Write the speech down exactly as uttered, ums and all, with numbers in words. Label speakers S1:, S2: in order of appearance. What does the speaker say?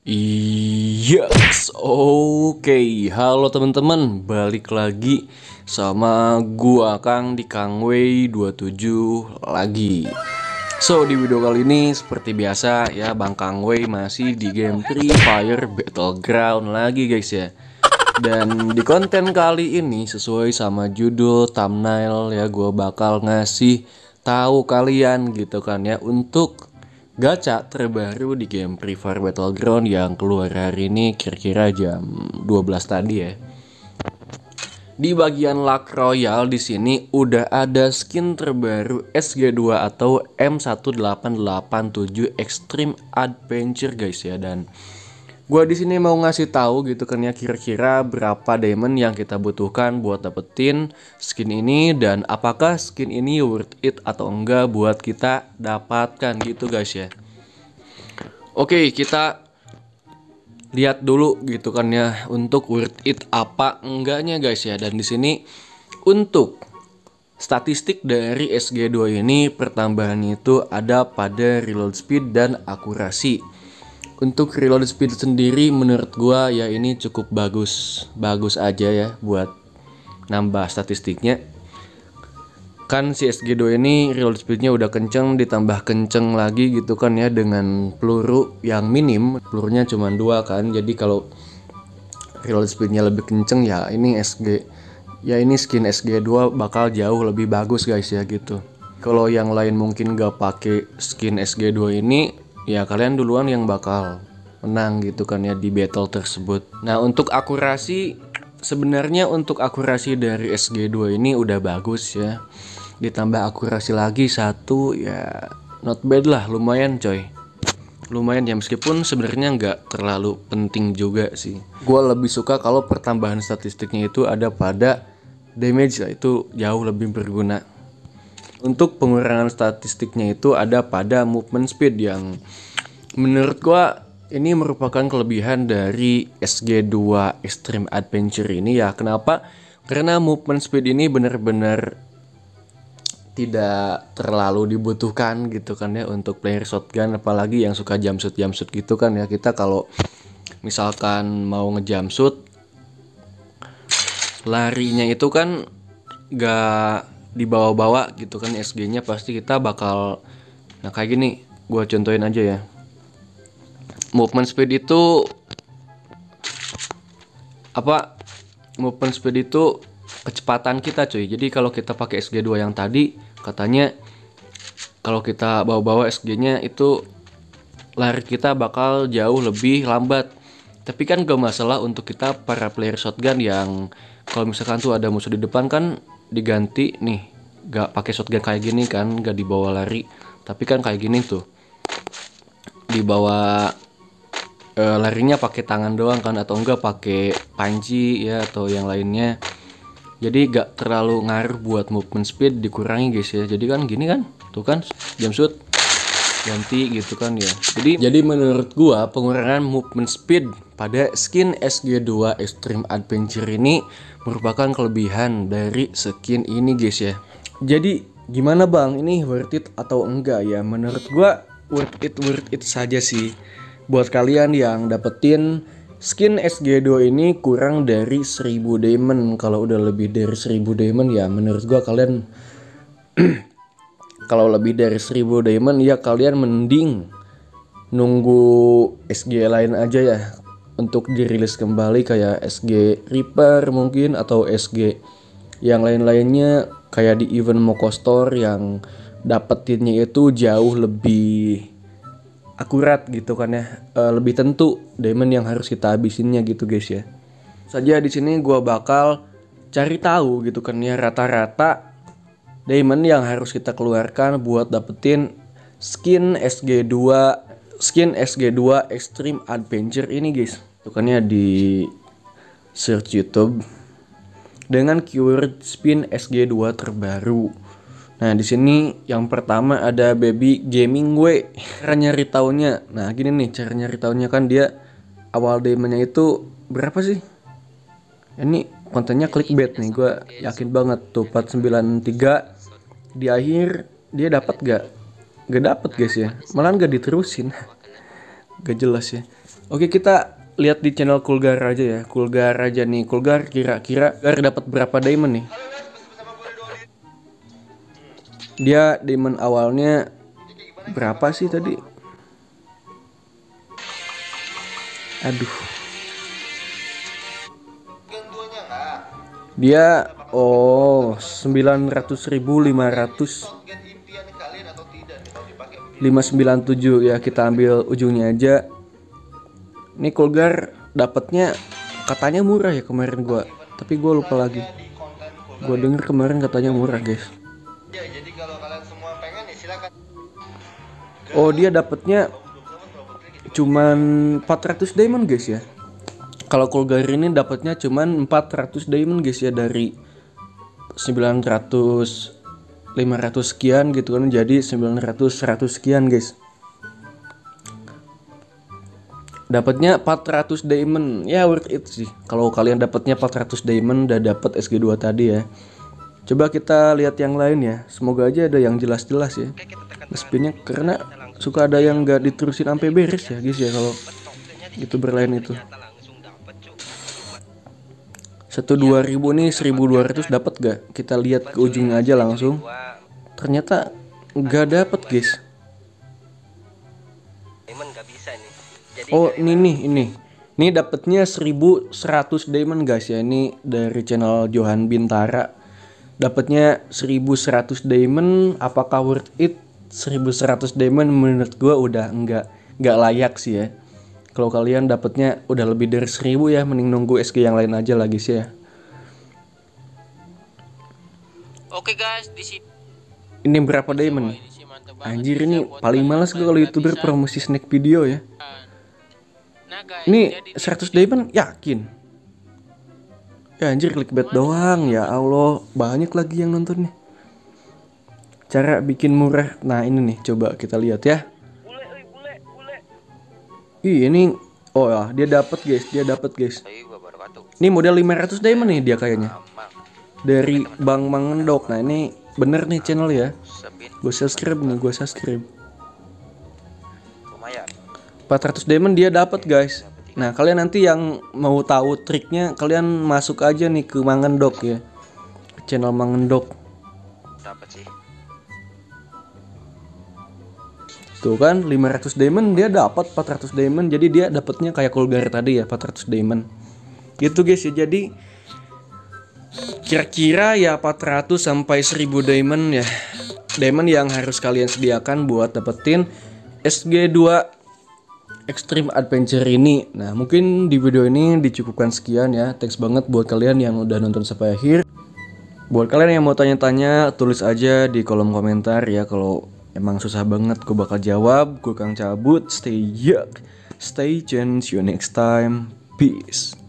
S1: Yes, oke. Halo teman-teman, balik lagi sama gua Kang di Kangwei dua puluh tujuh lagi. So, di video kali ini seperti biasa ya, Bang Kangwei masih di game Free Fire Battleground lagi guys ya. Dan di konten kali ini sesuai sama judul thumbnail ya, gua bakal ngasih tahu kalian gitu kan ya, untuk gacha terbaru di game Free Fire Battleground yang keluar hari ini kira-kira jam dua belas tadi ya. Di bagian luck royal di sini udah ada skin terbaru S G dua atau M satu delapan delapan tujuh Extreme Adventure guys ya, dan gua di sini mau ngasih tahu gitu kan ya, kira-kira berapa diamond yang kita butuhkan buat dapetin skin ini, dan apakah skin ini worth it atau enggak buat kita dapatkan gitu guys ya. Oke, kita lihat dulu gitu kan ya, untuk worth it apa enggaknya guys ya. Dan di sini untuk statistik dari S G dua ini, pertambahan itu ada pada reload speed dan akurasi. Untuk reload speed sendiri menurut gua ya ini cukup bagus, bagus aja ya buat nambah statistiknya. Kan si S G dua ini reload speednya udah kenceng, ditambah kenceng lagi gitu kan ya, dengan peluru yang minim, pelurunya cuma dua kan. Jadi kalau reload speednya lebih kenceng ya ini S G ya ini skin S G dua bakal jauh lebih bagus guys ya gitu. Kalau yang lain mungkin gak pakai skin S G dua ini, ya kalian duluan yang bakal menang gitu kan ya di battle tersebut. Nah, untuk akurasi, sebenarnya untuk akurasi dari S G dua ini udah bagus ya. Ditambah akurasi lagi satu ya not bad lah, lumayan coy. Lumayan ya, meskipun sebenarnya nggak terlalu penting juga sih. Gua lebih suka kalau pertambahan statistiknya itu ada pada damage lah, itu jauh lebih berguna. Untuk pengurangan statistiknya itu ada pada movement speed, yang menurut gua ini merupakan kelebihan dari S G dua Extreme Adventure ini ya. Kenapa? Karena movement speed ini benar-benar tidak terlalu dibutuhkan gitu kan ya untuk player shotgun, apalagi yang suka jump shoot jump shoot gitu kan ya. Kita kalau misalkan mau ngejump shoot, larinya itu kan gak dibawa-bawa gitu kan, S G-nya pasti kita bakal, nah kayak gini, gua contohin aja ya. Movement speed itu apa? Movement speed itu kecepatan kita cuy. Jadi kalau kita pakai S G dua yang tadi, katanya kalau kita bawa-bawa S G-nya itu lari kita bakal jauh lebih lambat. Tapi kan gak masalah untuk kita para player shotgun yang kalau misalkan tuh ada musuh di depan kan diganti nih, gak pakai shotgun kayak gini kan, gak dibawa lari, tapi kan kayak gini tuh dibawa e, larinya pakai tangan doang kan, atau enggak pakai panci ya atau yang lainnya. Jadi gak terlalu ngaruh buat movement speed, dikurangi guys ya. Jadi kan gini kan, tuh kan jump shoot ganti gitu kan ya. Jadi jadi menurut gua pengurangan movement speed pada skin S G dua Extreme Adventure ini merupakan kelebihan dari skin ini guys ya. Jadi gimana bang, ini worth it atau enggak ya? Menurut gua worth it worth it saja sih buat kalian yang dapetin skin S G dua ini kurang dari seribu diamond. Kalau udah lebih dari seribu diamond ya menurut gua kalian kalau lebih dari seribu diamond ya kalian mending nunggu S G lain aja ya untuk dirilis kembali, kayak S G Reaper mungkin, atau S G yang lain-lainnya kayak di event Moko Store yang dapetinnya itu jauh lebih akurat gitu kan ya, e, lebih tentu diamond yang harus kita habisinnya gitu guys ya. Saja di sini gua bakal cari tahu gitu kan ya, rata-rata diamond yang harus kita keluarkan buat dapetin skin S G dua skin S G dua Extreme Adventure ini guys. Itu kan ya, di search YouTube dengan keyword spin S G dua terbaru. Nah, di sini yang pertama ada Baby Gaming Way. Cara nyari taunya, nah gini nih cara nyari taunya kan, dia awal diamondnya itu berapa sih? Ini kontennya clickbait nih, gue yakin banget tuh empat sembilan tiga. Di akhir dia dapat gak? Gak dapet guys ya, malah gak diterusin. Gak jelas ya. Oke, kita lihat di channel Kulgar aja ya. Kulgar aja nih. Kulgar kira-kira Kulgar dapat berapa diamond nih? Dia diamond awalnya berapa sih tadi? Aduh. Dia oh sembilan ratus ribu lima ratus lima ratus sembilan puluh tujuh ya, kita ambil ujungnya aja. Ini Kulgar dapatnya katanya murah ya kemarin gua, tapi gua lupa lagi. Gua denger kemarin katanya murah, guys. Oh, dia dapatnya cuman empat ratus diamond, guys ya. Kalau Kulgar ini dapatnya cuman empat ratus diamond, guys ya, dari sembilan ratus lima ratus sekian gitu kan, jadi sembilan ratus seratus sekian, guys. Dapatnya empat ratus diamond. Ya worth it sih. Kalau kalian dapatnya empat ratus diamond udah dapat S G dua tadi ya. Coba kita lihat yang lain ya. Semoga aja ada yang jelas-jelas ya. Spinnya karena suka ada yang gak diterusin sampai beres ya, guys ya, kalau itu berlain itu. Satu dua ribu nih, seribu dua ratus dapat gak? Kita lihat ke ujungnya aja langsung. Ternyata nggak dapet, guys. Oh ini nih ini ini dapetnya seribu seratus diamond, guys ya. Ini dari channel Johan Bintara. Dapatnya seribu seratus diamond. Apakah worth it? seribu seratus diamond menurut gua udah enggak nggak layak sih ya. Kalau kalian dapatnya udah lebih dari seribu ya, mending nunggu S G yang lain aja lagi sih ya.
S2: Oke guys, di sini
S1: ini berapa diamond nih? Anjir, ini paling males gue kalau YouTuber promosi snack video ya. Ini seratus diamond yakin? Ya anjir, clickbait doang ya Allah, banyak lagi yang nonton nih. Cara bikin murah. Nah ini nih, coba kita lihat ya. Ih ini, oh ya dia dapat, guys, dia dapat, guys. Ini model lima ratus diamond nih dia kayaknya. Dari Bang Mangendok. Nah ini bener nih channel ya. Gue subscribe nih, gue subscribe. empat ratus diamond dia dapat, guys. Nah kalian nanti yang mau tahu triknya, kalian masuk aja nih ke Mangendok ya, channel Mangendok.
S2: dapat sih.
S1: Tuh kan lima ratus diamond dia dapat empat ratus diamond, jadi dia dapatnya kayak Kulgar tadi ya, empat ratus diamond. Gitu guys ya. Jadi kira-kira ya empat ratus sampai seribu diamond ya. Diamond yang harus kalian sediakan buat dapetin S G dua Extreme Adventure ini. Nah, mungkin di video ini dicukupkan sekian ya. Thanks banget buat kalian yang udah nonton sampai akhir. Buat kalian yang mau tanya-tanya, tulis aja di kolom komentar ya. Kalau emang susah banget, gue bakal jawab. Gue Kang cabut. Stay yuck, stay tuned. See you next time. Peace.